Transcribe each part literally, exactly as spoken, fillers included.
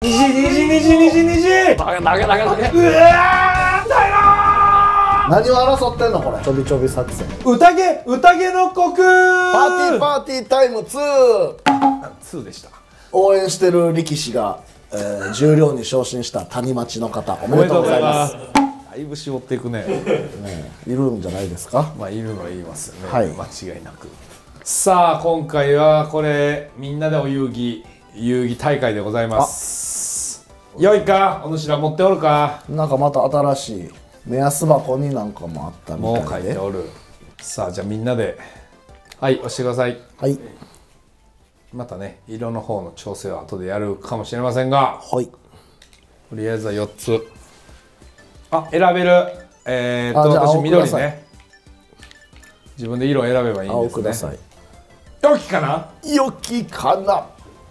虹虹虹虹虹。投げ投げ投げ投げ。うわー、だよー。 何を争ってんのこれ。ちょびちょび作戦。 宴宴の国。 パーティーパーティータイムツー。 ツーでした。 応援してる力士が、えー、十両に昇進した谷町の方、おめでとうございます。 だいぶ絞っていくね。 ね、いるんじゃないですか。 まあいるのは言いますよね。 はい、 間違いなく。さあ今回はこれみんなでお遊戯遊戯大会でございます。よいか、お主ら持っておるか。 なんかまた新しい目安箱になんかもあったみたいで。 もう書いておる。さあじゃあみんなではい押してください。 はい。 またね色の方の調整は後でやるかもしれませんが、 はい。 とりあえずはよっつ。あ、選べる。えー、っと私緑ね。自分で色を選べばいいんですね。 青ください。 よきかな。 よきかな。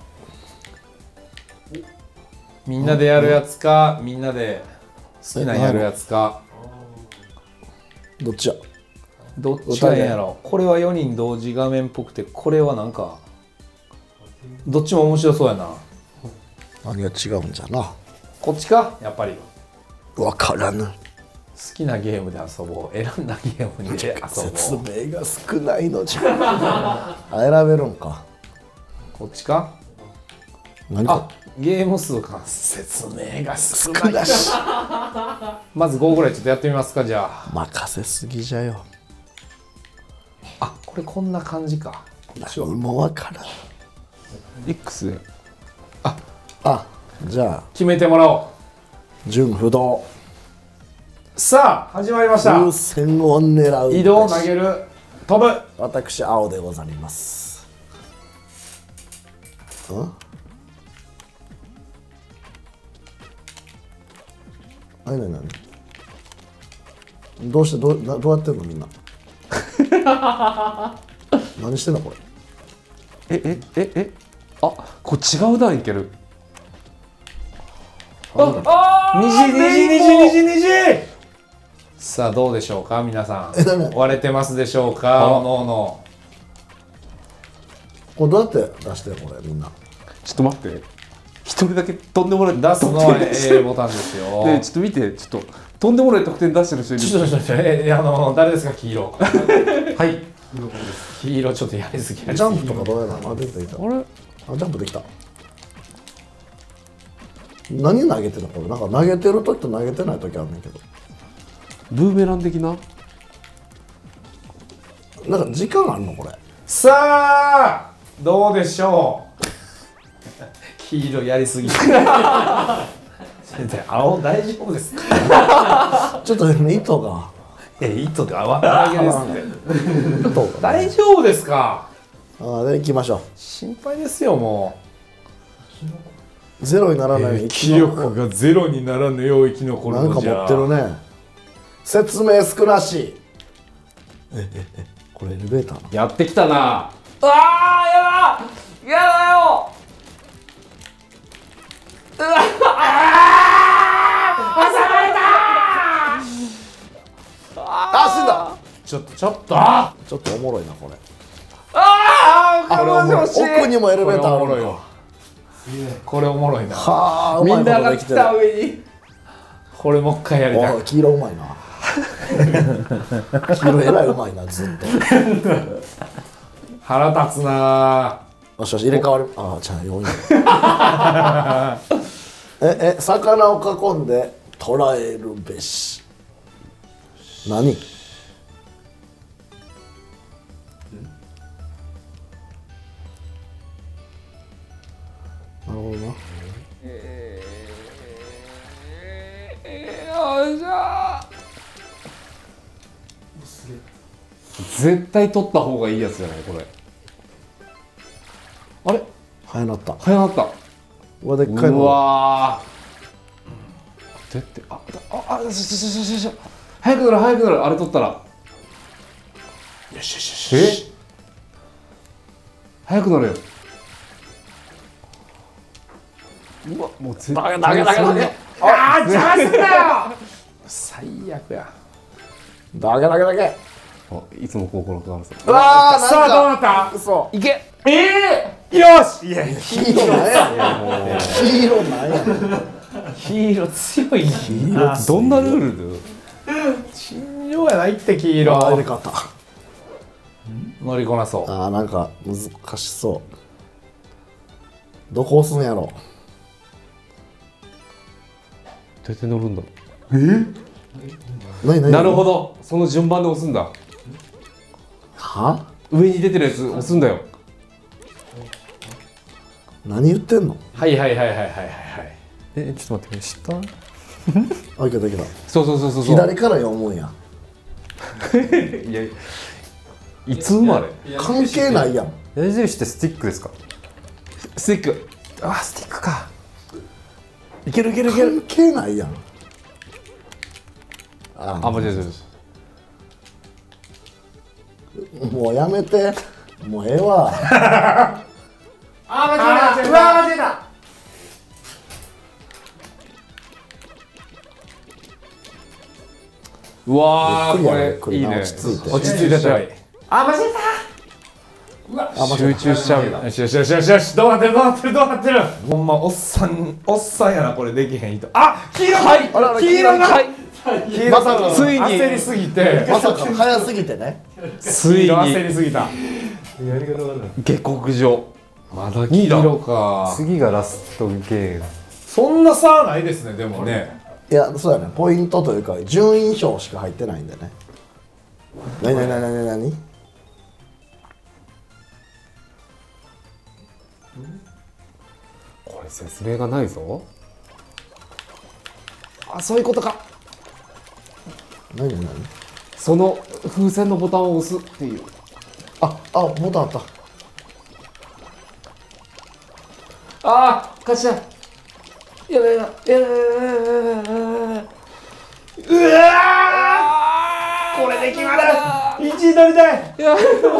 みんなでやるやつか、みんなで好きなやるやつか。 どっちや。 どっちがいいんやろ。これはよにん同時画面っぽくて、これはなんかどっちも面白そうやな。 何が違うんじゃな。 こっちかやっぱり。 わからぬ。 好きなゲームで遊ぼう。選んだゲームにで遊ぼう。 説明が少ないのじゃ。あ、選べるんか。 こっちか。 何か。 ゲーム数か。説明が少少なし。 まずごぐらいちょっとやってみますか。じゃあ任せすぎじゃよ。 あ、これこんな感じか。 何もわからん。 X。 ああ、じゃあ決めてもらおう。 純不動。 さあ始まりました。 風船を狙う。 移動、投げる、飛ぶ。 私青でございます。ん？あれ何何？どうしてどうなどうやってんのみんな。何してんのこれ。 ええええあ、これ違う段いける。 ああ、虹虹虹虹虹。さあどうでしょうか皆さん。割れてますでしょうか。おのおの。 これどうやって出してるこれみんな。 ちょっと待って。一人だけ飛んでもらえ。 出すのは A ボタンですよ。 ね、ちょっと見て、ちょっと飛んでもらえ得点出してる人いる。 ちょっとちょっとえあの誰ですか黄色。はい。黄色ちょっとやりすぎ。 ジャンプとかどうやら。あ、出てきた。 あれ？ あ、ジャンプできた。何投げてるのこれ。なんか投げてる時と投げてない時あるねんけど。 ブーメラン的な。 なんか時間あるのこれ。 さあどうでしょう。黄色やりすぎ。先生青大丈夫ですか。 ちょっと糸が。 え糸で泡だらけですって。 糸が。 大丈夫ですか。 ああ、で行きましょう。 心配ですよもう。ゼロにならない、 えー、気力がゼロにならぬよう生き残るなんか持ってるね。説明少なし。えええこれエレベーターな。 やってきたな。ああやだやだよ。うわああ挟まれた。 あ、死んだ。 ちょっとちょっとちょっとおもろいなこれ。 ああこれおもろい。 奥にもエレベーターあるのか。 これおもろいな。 はあ、 みんなが来た上にこれもう一回やりたい。 黄色うまいな。黄色えらいうまいなずっと。 腹立つな。 よしよし入れ替わる。ああ、じゃあよんい。ええ魚を囲んで捕らえるべし。何？なるほどな。 えー、よいしょ。絶対取った方がいいやつじゃないこれ。あれ？ 早なった。 早なった。 うわでっかいの。 うわー。でってあああよしよしよしよしよし。早くなる早くなるあれ取ったら。 よしよしよし。 え？早くなるよ。うわもう絶対投げ投げ投げ投げ。ああ邪魔すんなよ。最悪や。 だけだけだけ。 いつも心変わるさ。 うわー、 さあどうなった。 嘘。 いけ。ええよしいや黄色なんやねん黄色なんやねん黄色強い黄色どんなルール信用やないって黄あー入れ色方乗りこなそうあーなんか難しそうどこ押すんやろどうやって乗るんだろなになにうなるほどその順番で押すんだは上に出てるやつ押すんだよ何言ってんのはいはいはいはいはいはいえちょっと待って下あいけたいけたそうそうそうそうそう左から読むんやいやいつ生まれ関係ないやん矢印ってスティックですかスティックあスティックかいけるいけるいける関係ないやんああ間違えたもうやめてもうええわあ間違えたうわ間違えたうわーこれゆっくりいいねや落ち着いて落ち着いてたいあ間違えたうわ集中しちゃうよしよしよしよしよしどうなってるどうなってるどうなってるほんまおっさんおっさんやなこれできへん人あ黄色はいあらあら黄色がはい黄色まさかついに焦りすぎてまさか早すぎてねつい黄色焦にりすぎた下克上まだ黄黄色色か次がラストゲームそんな差ないですねでもねいやそうやねポイントというか順位表しか入ってないんでねなになになになになにこれ説明がないぞあそういうことかなになになにその風船のボタンを押すっていうああボタンあったああ勝ちだやばいやばいやばいやばいやばいうわこれで決まるいちい取りたいいや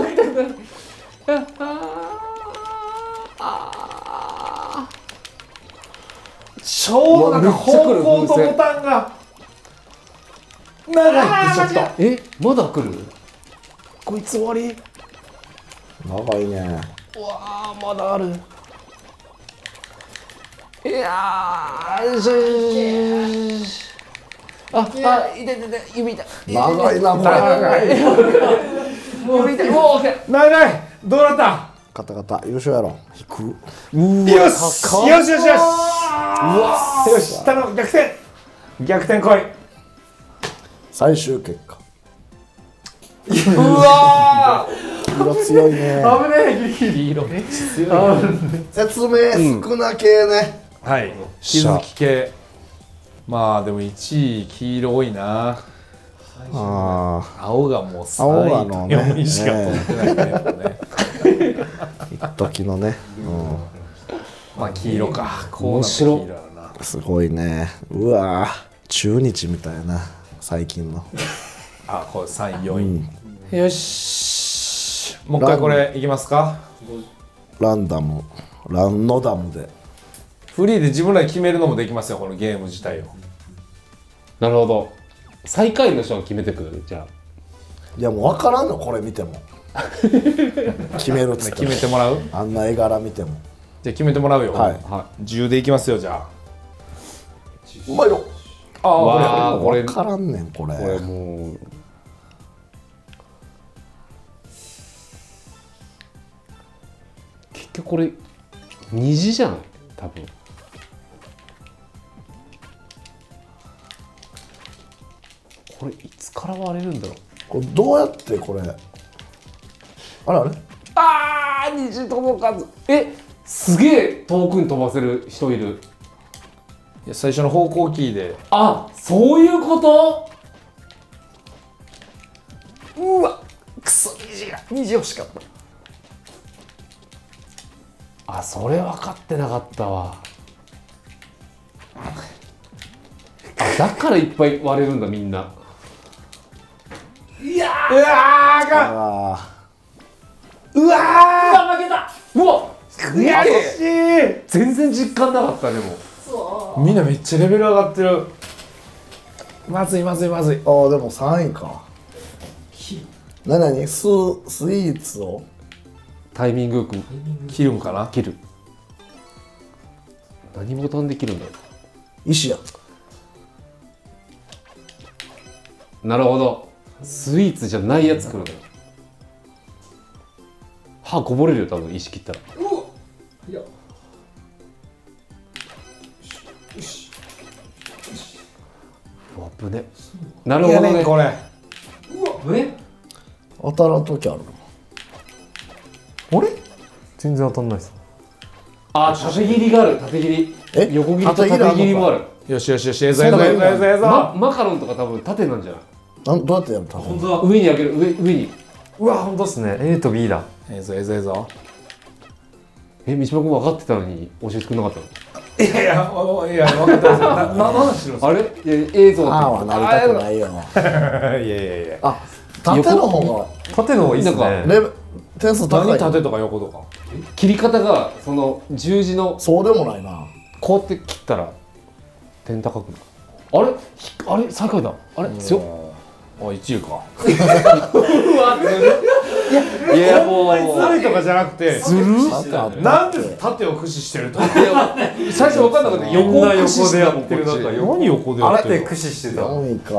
ちょうどなんか方向とボタンが長いってちょっとえまだ来るこいつ終わり長いねうわーまだあるいやーよしよしよしよしああ痛い痛い痛い指痛い長いなこれ長いもう痛いもうオッケー長いどうなったカタカタ優勝やろ引くうよしよしよしよしうわよし頼む逆転逆転来い最終結果うわ色強いね危ねえギリギリ色めっちゃ強い説明少な系ね、 はい気づき系まあでもいちい黄色多いなあ青がもうさ青があのねよんいしか取ってないねやっぱねあ一時のね、 まあ黄色かこうな面白い黄色やなうん、すごいねうわー中日みたいな最近のあこれさんいよんいよしもう一回これいきますかランダムランノダムでフリーで自分らで決めるのもできますよこのゲーム自体をなるほど最下位の人が決めてくるじゃあいやもう分からんのこれ見ても決めるっつって決めてもらうあんな絵柄見てもじゃあ決めてもらうよはいはじゅうでいきますよじゃあうまいのあわあこれ分からんねんこれいこれもう結局これ虹じゃない多分これいつから割れるんだろうこれどうやってこれあれあれあー虹届かずえすげえ遠くに飛ばせる人いるいや最初の方向キーであそういうことうわくそ虹が虹欲しかったあそれ分かってなかったわあだからいっぱい割れるんだみんなうわーあかんあうわ負けたうわー悔し全然実感なかったでもいみんなめっちゃレベル上がってるまずいまずいまずいーあーでもさんいかなになにススイーツをタイミングよく切るんかな。 切る。何ボタンで切るんだろ石や。 う。なるほど。スイーツじゃないやつ来るんだよ。歯こぼれるよ多分石切ったら。 いや。 うわぶね。なるほどね。 これ。 うわぶね。 当たらん時あるの。 あれ全然当たんないです。 あ縦切りがある。縦切り。 え横切りと縦切りもある。 よしよしよし、ええぞええぞええぞええぞええぞ。 ママカロンとか多分縦なんじゃない。 なんどうやってやるの？ 本当だ。上に上げる上上に。 うわ本当っすね。A と B だ。 ええぞええぞええぞ。 え三島君分かってたのに教えてくれなかったの。 いやいや、おおいや、分かってますよ。な、な、何話してるんですあれいや映像ああはなりたくないよ。 か。いやいやいや。 あ、縦の方が縦の方がいいっすなんね。 レベ点数高い。 何縦とか横とか。 切り方がその十字のそうでもないな。 こうやって切ったら点高くなる。あれひあれ最下位だ。あれ強っ。 あ、一位か。 いやもうずるいとかじゃなくて、 縦あったなんで縦を駆使してると。 いや最初分かんなかった。横をみんな駆使して横でやってるこっち中何横でやって縦るの。 駆使してた。 よんいか。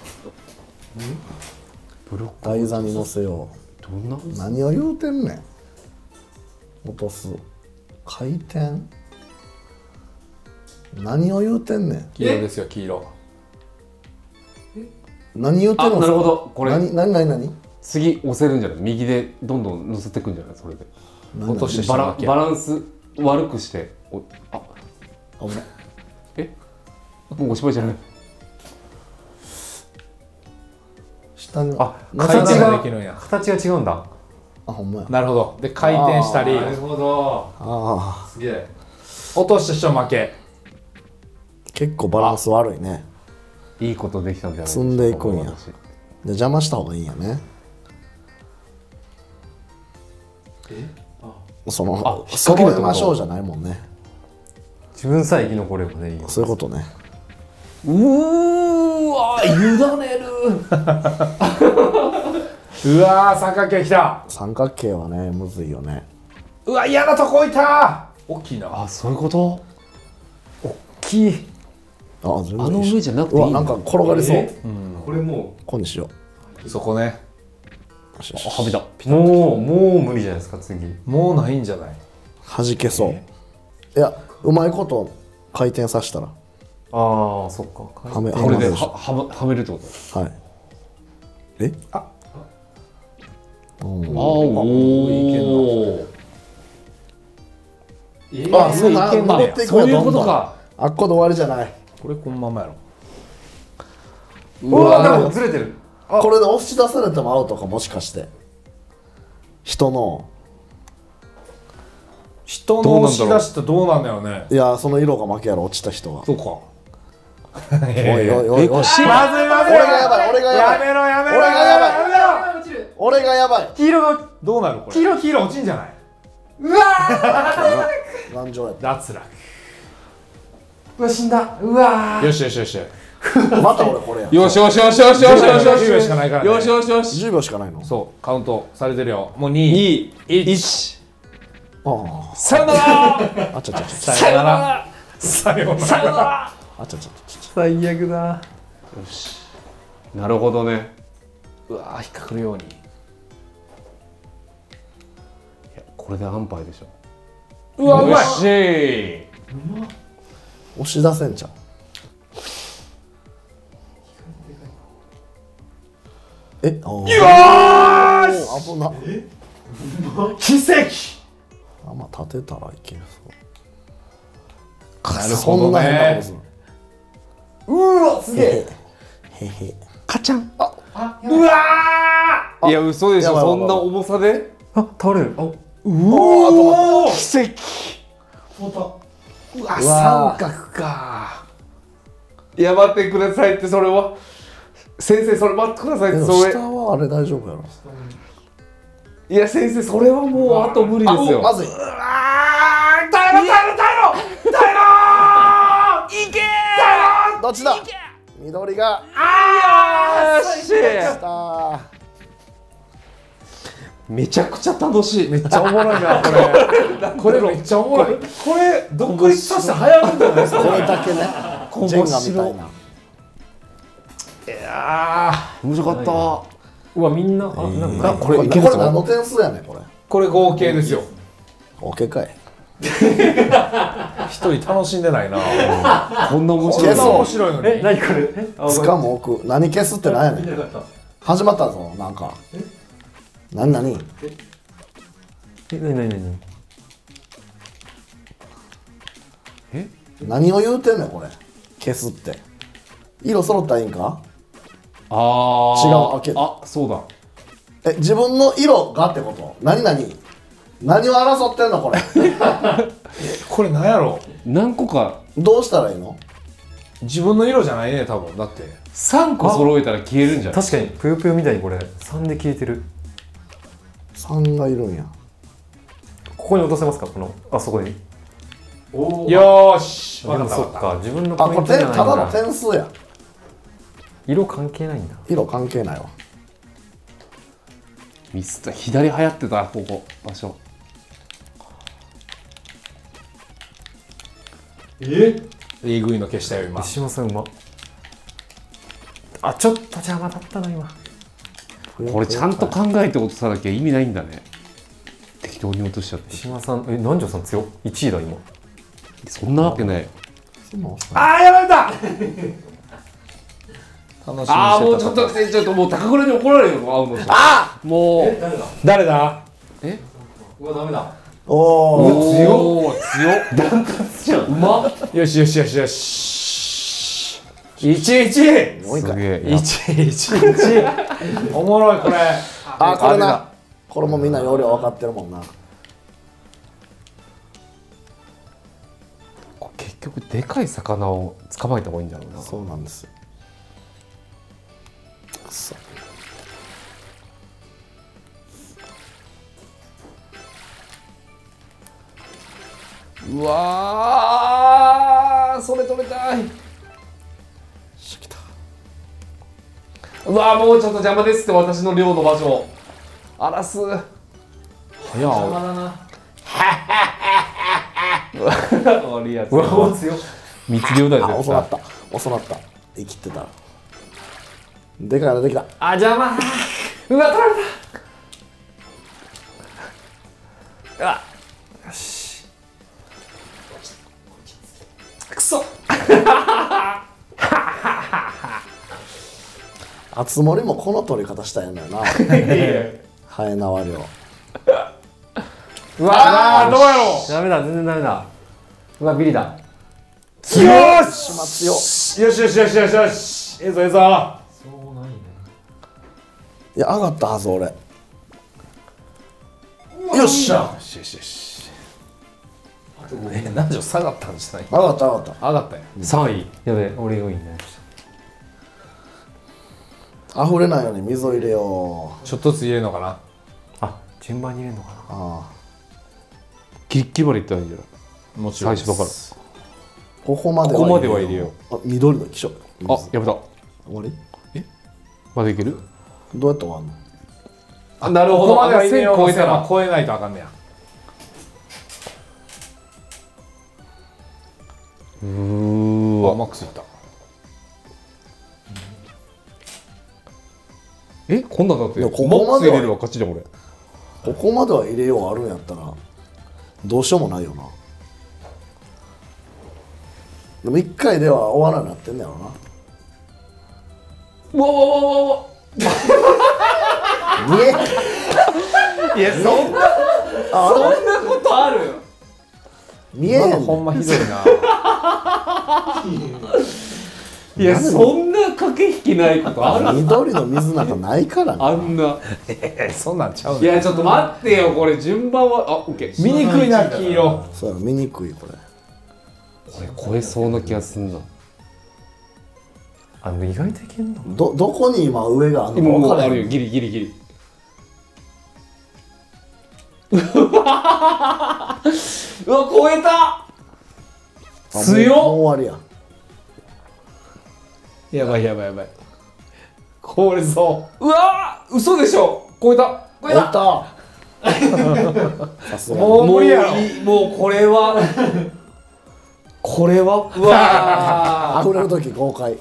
台座に乗せよどんなう。何を言うてんねん。落とす。回転。何を言うてんねん。 黄色ですよ、黄色。 何言うてんの。 あなるほどこれ何何何何。 次押せるんじゃない。右でどんどん乗せていくんじゃない。それで何落としてバラ下巻きバランス悪くしておあ危ない。 えもうおしまいじゃない。 下に。 あ回転形がができるんや。 形が違うんだ。 あ、ほんまや。 なるほど。で、回転したり、 ほど。 あすげえ。 落とした人負け。 あ、結構バランス悪いね。 いいことできたんじゃない。 積んでいくんや私で邪魔した方がいいんやね。そのあ揃えましょうじゃないもんね。 自分さえ生き残ればねいいよ。 そういうことね。 うーわ委ねる。 うわー、三角形きた。 三角形はねむずいよね。 うわ、嫌なとこ置いた。大きいな。 あそういうこと。 大きい。 あ、全然あの上じゃなくていいんだ。 うわ、なんか転がりそう。 これもこうにしよそこね。 う。よしよしうはみだ。 もうもう無理じゃないですか次。 もうないんじゃない。 弾けそう。いや、うまいこと回転させたらああそっか。 はめはこれではめるでしょ。 ははめるってこと。 はい。え？ あうんあおいけんお。 あ、そんないけんね登っていくそういうやどんどん。 ことか。 あっこで終わりじゃない。 これこのままやろ。 ううわでわもずれてる。 これで押し出されてもアウトか、もしかして人の。 人の押し出したらどうなんだよね。 いや、その色が負けやろ、落ちた人が。 そうか。 おいおいおいおい。 まずいまずい。 俺がやばい、俺がやばい。 やめろやめろ。 俺がやばいやめろ。 俺がやばい。 黄色がどうなるこれ。 黄色黄色落ちんじゃない。 頑丈やっ脱落。 うわ死んだ。うわよしよしよし。 た。また俺これや。 よしよしよしよしよしよしよしじゅうびょうしかないからね。 よしよしよし。 じゅうびょうしかないの。 そう、カウントされてるよ。もうに、いち。 あさよなら。 あ、あちゃちゃちゃ。 さよなら。さよなさよなら。 ら。 あちゃちゃちゃ。 最悪だ。 よし。なるほどね。 うわー、引っかかるように。 いやこれで安牌でしょ。 うわ、うまい。 よしー。 押し出せんじゃん。え、あーよーし。 危な。 奇跡。 あ、まあ立てたらいけるそう。 なるほどねそんな変なことする。 うわ、すげえ。 へへ。 カチャン。 うわいや嘘でしょ。 やばいやばいそんな重さで。 あ倒れる。あー。うおー。 奇跡。 うわ、 うわ三角か。 いや待ってくださいって、それは先生それ待ってくださいっでて。それも下はあれ大丈夫やろ。 いや先生それはもうあと無理ですよ。 まずい。 あー、耐えろ耐えろ耐えろ耐えろ。いけー。 どっちだ。緑が。 あー。 よし。 した。 めちゃくちゃ楽しい。 めっちゃおもろいなこれこれめっちゃおもろいこれ独立させて流行るんじゃないですかこれだけねジェンガみたいな。 いや面白かった。 うわみんなあなんかーこれこれいけるぞ何の点数やねんこれ。 これ合計ですよオッケーかい。 一人楽しんでないなこんな面こんな白いの。 面白いのにえ何これえあつかも奥何消すって何やねん。始まったぞなんか。何何え何何何え何を言うてんねんこれ。消すって色揃ったらいいんか。 ああ。 違う開けるあ、そうだ。 え自分の色がってこと。何何何を争ってんのこれ。 これなんやろ何個かどうしたらいいの。 自分の色じゃないね多分だってさんこ揃えたら消えるんじゃない？ 確かにぷよぷよみたいにこれさんで消えてる。 さんがいるんや。 ここに落とせますかこのあそこに。 よーしでもそっか自分のあこれポイントじゃ点ただのないんだ。 点数や。 色関係ないんだ。 色関係ないわ。 ミスった。左流行ってたここ場所。 ええぐいの消したよ今石島さんうま。あちょっと邪魔だったな今。 これちゃんと考えて落とさなきゃ意味ないんだね。適当に落としちゃって。 石島さんえ南條さん強っいちいだ今。 そんなわけない。 あーやられた楽しみにしてたああもうちょっとちょっともう高倉に怒られるよ青野さん。あもう誰だえおおお。 強っ強っダントツじゃん。うまっ。 よしよしよしよしいちいち多いかい。 すげえ。 いちいちいちおもろいこれあこれなあれだ。 これもみんな容量分かってるもんな。 これ結局でかい魚を捕まえた方がいいんだろうな。 そうなんですよ。くそ。 うわーそれ取れたい。うわーもうちょっと邪魔ですって私の寮の場所。荒らす。 早っ悪いやつ。 うわもう強っ。 密漁だよあ絶対。 遅なった遅なった。生きてた。でかいのできた。 あ邪魔。うわ取られた。うわよし。くそ。 あつ森もこの取り方したんやんな。ハエ縄漁。 うわあーどうやろダメだ全然ダメだ。うわビリだ。 うよーしま強っ。 しよしよしよしよしよしええぞええぞそうないね。 いや上がったはず俺。よっしゃ。 よしよしよしえ何時下がったんじゃない上がった上がった。 上がったよさんいやべえ俺よんいね。 溢れないように水を入れよう。 ちょっとずつ入れるのかなあ順番に入れるのかな。 あキリッキリまでいったらいいんじゃない？ もちろん最初だから。 あここまでここまでは入れよう。 あ緑の気象。 あやめた。 終わり。 まだいける？ どうやって終わんの。 あなるここまでは入れ線よう超えたら。 超えないとあかんねやうーわ。 あマックスいったえこんなんだって。 でもここマックまではス入れるわ勝ちじゃん俺。 ここまでは入れようあるんやったらどうしようもないよな。でもいっかいでは終わらなってんねやろな。 うわわわわわ。 見えいやそんなあそんなことある？ 見えへんねん。 ほんまひどいな。 いやそんな駆け引きないことある？ 緑の水なんかないからね。 あんな。 えそんなんちゃういやちょっと待ってよこれ順番はあオッケー。 見にくいな黄色そうやろ見にくいこれ。 これ超えそうな気がすんな。 あ意外といけんの。 どどこに今上がある今もうのか分からへん。 あるよギリギリギリ。うわ超えた。 あもう強っ。 もう終わりや。 やばいやばいやばいこれそうわー嘘でしょ超えた超えた終わった。 さすがにもう無理やろもういいもうこれはこれはうわ溢れる時豪快。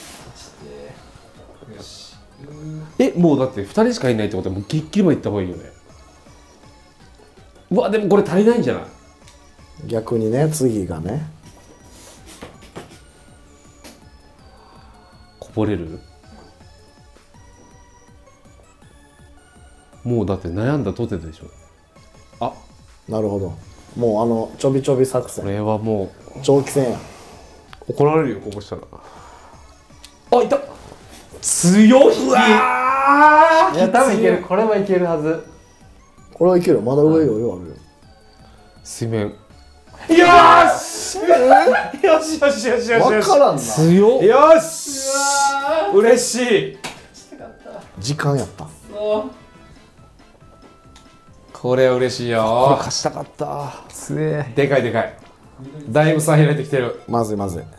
ーえもうだってふたりしかいないってことはもうぎっきりまでいった方がいいよね。うわでもこれ足りないんじゃない？ 逆にね、次がね。 こぼれる？もうだって悩んだとてでしょ。あなるほど。もうあのちょびちょび作こ戦、 れはも長期戦や。 う怒られるよこぼしたら。あいた強い。うわいや多分いける、これはいけるはず。 これはいけるよ、まだ上余裕あるよ。 水面よーしよしよしよしよしよしわからんな。 強っ。 よし嬉しい。 時間やった。 これは嬉しいこれよ。 勝ちたかった。 すえ。 でかいでかい。だいぶ差開いてきてる。 まずいまずい。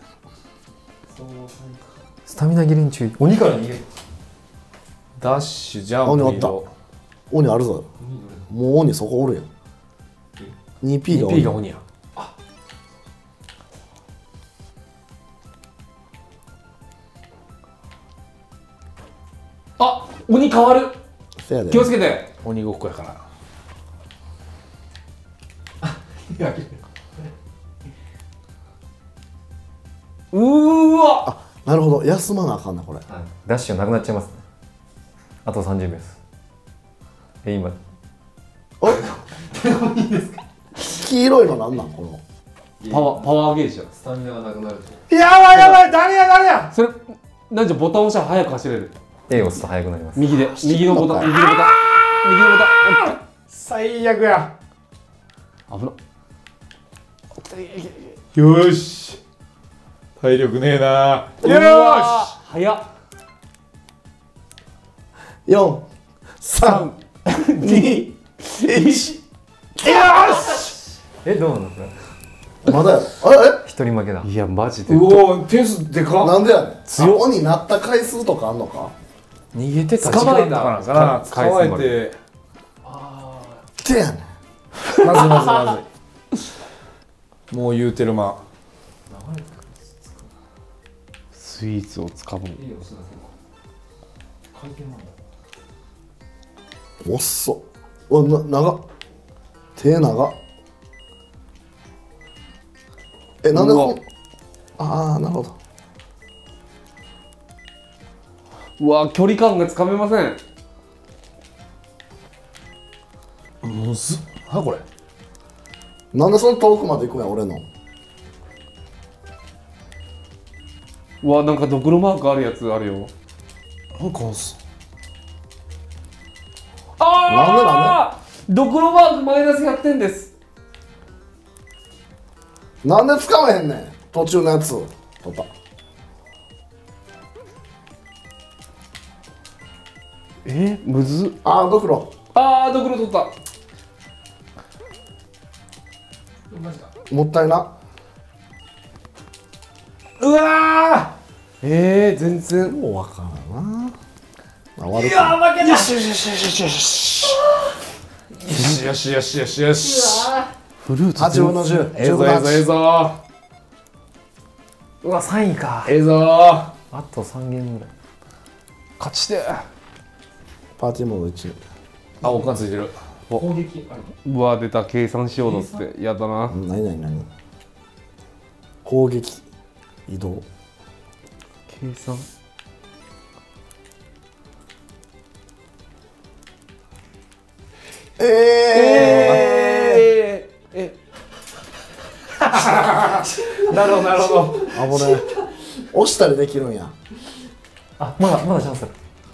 スタミナ切れに注意。鬼から逃げる。 ダッシュジャンプ鬼おった移動。 鬼あるぞ。もう鬼そこおるやん。にピー がにピー鬼。 が鬼や。 あ鬼変わる。 せやで。 気をつけて。 鬼ごっこやから。 うーわ。 あ、なるほど。休まなあかんなこれ。 ダッシュがなくなっちゃいますね。あとさんじゅうびょうです。え今黄色いのなんなんこの。 パワーパワーゲージだ。 スタミナがなくなるとやばいやばい誰や誰や。 それなんじゃボタン押したら早く走れる。 A を押すと速くなります。 右で右のボタン右のボタン右のボタン。 最悪や。 危な。 よーし。体力ねえな。ようわーし。 早っ。 よん、さん、に、いち。 えどうなんですか？ まだやろ。あ一人負けだ。 いやマジでうおー点数でえ？ かっ。 なんでやねん。 強っあ、鬼なった回数とかあんのか。 逃げてた捕まえたからかな。 時捕まえ間て。 てやねん。 まずいまずいまずい。もう言うてるま。 スイーツをつかむ。 おっそ。うわ、な、長っ。手長っ。え、なんでこん。ああ、なるほど。 うわ距離感がつかめません。 むずっ。はこれ。 なんでその遠くまで行くんや、俺の。 うわなんかドクロマークあるやつあるよ。 なんかす。 ああドクロマークマイナスひゃくてんです。 なんで使わへんねん。途中のやつ。取った。 えー、むずっ。 ああ、ドクロ。 ああドクロ取った。 もったいな。 うわえー、全然。 もうわからんな。あ、悪ー。いくやー負けた。よしよしよしよしよし。よしよしよしよし。 フルーツはちぶんのじゅう。 ええぞええぞええぞ。 うわさんいか。 ええぞ。 あとさんゲームぐらい。 勝ちて。 パーティーモードいち。 あ、おかんついてる。 攻撃ある。 うわ出た計算しようのってやだな。 うん、なになになに。攻撃。移動。 計算。 えええー、えなるほどなるほど。 ー。危ねえ。押したりできるんや。 あまだまだチャンスあ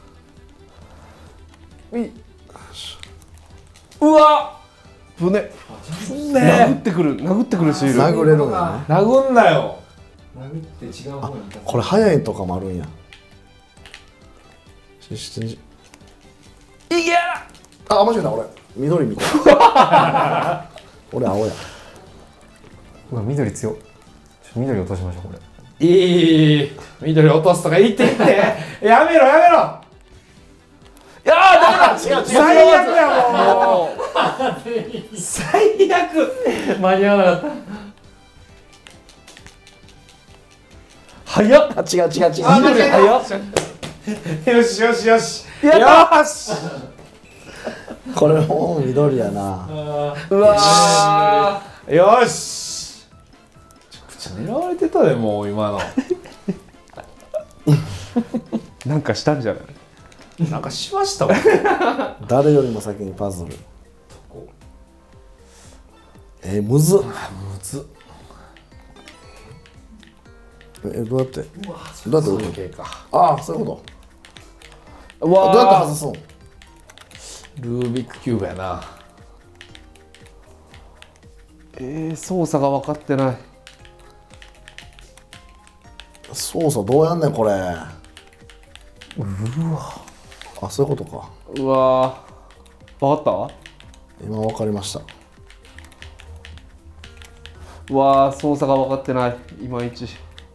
る。 うわ船殴ってくる殴ってくる人いる。 殴れるんやね。 殴んなよ。 殴って違う方に行かこれ速いとかもあるんや。しししいやあ、間違えた俺。緑みたいな。俺青や。 うわ緑強っ。ちょっと緑落としましょうこれ。 いい。緑落とすとか言って言って。やめろやめろ。 いやーダメだ。 違う違う最悪やもう。 最悪。 間に合わなかった。 早っ。 あ、違う違う違う。 あ緑早っ。 よしよしよし。 やったよーし。 これもう緑やな。 うわよし。めちゃくちゃ狙われてたでもう今の。 ー。なんかしたんじゃない？ なんかしましたわ。 誰よりも先にパズル。えー、むずっ。 むず。 え、どうやってどうやって打つの？ 系か。 ああ、そういうこうと。どうやってわ外すの？ ルービックキューブやな。 えー、操作が分かってない。 操作どうやんねんこれ。うわ。あ、そういうことか。 うわー、分かっ今わかりました。 た？うわー、操作が分かってない。いまいち。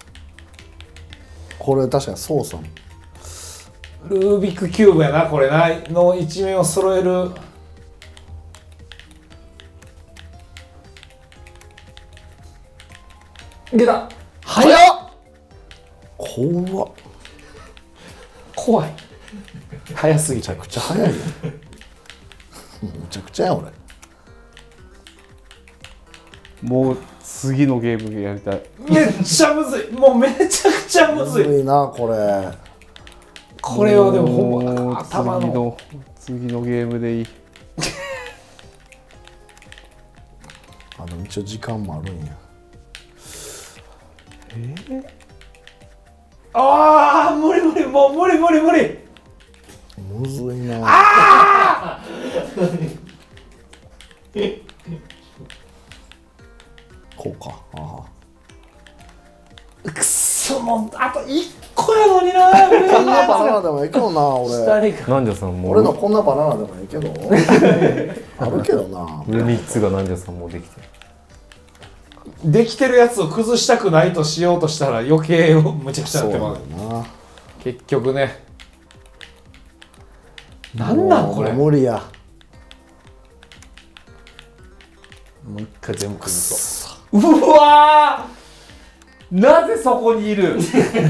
これ確かに操作。 ルービックキューブやなこれなの一面を揃える。出た。 早っ。怖っ。 怖い。早すぎちゃう。 めちゃくちゃ早いよ。むちゃくちゃや俺。 もう次のゲームやりたい。 めっちゃむずい。もうめちゃくちゃむずい。 むずいなこれ。 これはでもほんまもう頭の。 次の次のゲームでいい。 あの一応時間もあるんや。 ああ無理無理もう無理無理無理。 むずいな。 あこうか。ああくっそもうあと一個やのにな。 あ。こんなバナナでもいいけどな俺。 下になんじゃさんも俺のこんなバナナでもいいけど。あるけどな。 上みっつがなんじゃさんもできてる。 できてるやつを崩したくないとしようとしたら余計むちゃくちゃそうななってまう。 んだな。 結局ね。なんなんこれ。 もう無理や。 もう一回全部崩そう。 うわー、なぜそこにいる？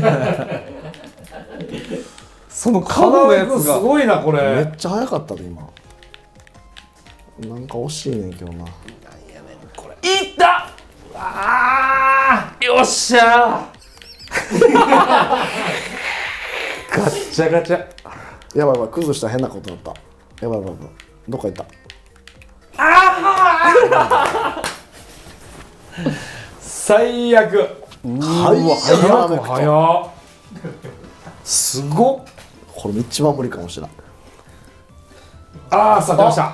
そのカカナードのやつすが。 ごいなこめれ。 っちゃ早かったで今。なんか惜しいねんけどな。 いったあー、よっしゃー。ガッチャガチャ。 やばいやばい崩したら変なことだった。やばいやばいやばい。どっか行った。 最悪。 はいや早ばいく早っ。すごっ。 これ一番無理かもしれない。 ああ、さあ出ました。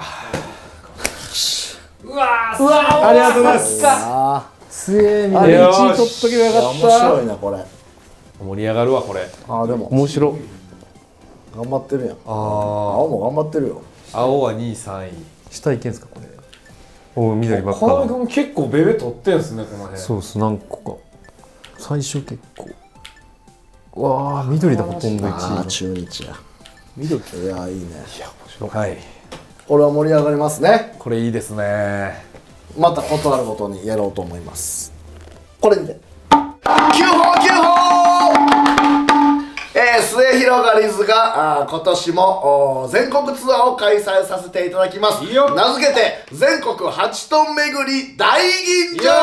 うわー、うわー、 ありがとうございます。 あつえみあたいな。 よーいちい取っとけばよかっあ面白いた。 ねこれ。 盛り上がるわこれ。 ああでも面白。 頑張ってるやん。 あ青も頑張ってるよ。 あ、青はにいさんい。 下いけんすかこれ。おお緑ばっか川だ。 辺君結構ベベ取ってんすねこの辺。 そうっす何個か。最初結構。わあ緑だほとんどああいちい。 中日や。 緑。 いやいいね。 はい。 これは盛り上がりますね。 これいいですね。 またことあるごとにやろうと思います。これにてきゅうほうきゅうほう、えー、末広がりずがあー今年もおー全国ツアーを開催させていただきます。 いいよ名付けて全国はちトン巡り大吟醸。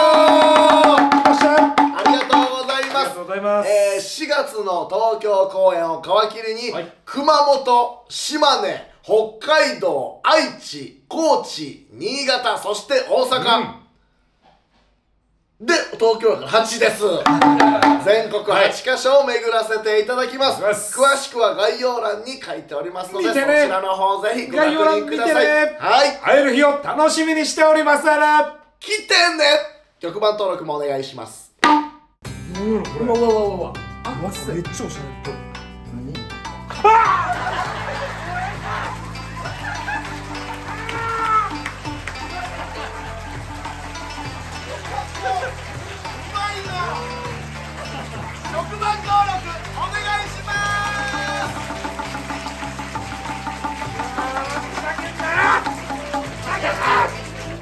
ありがとうございます。 ございます。 えー、しがつの東京公演を皮切りに、 はい熊本、島根、北海道、愛知、高知、新潟、そして大阪、で東京からはちです全国はちカ所を巡らせていただきます。 はい詳しくは概要欄に書いておりますので、 見てねそちらの方ぜひご確概要欄認ください。 見てねはい、 会える日を楽しみにしておりますから。 来てね。曲番登録もお願いします。 うわうわうわうわ。 めっちゃおしゃれっぽい。 曲番登録お願いします。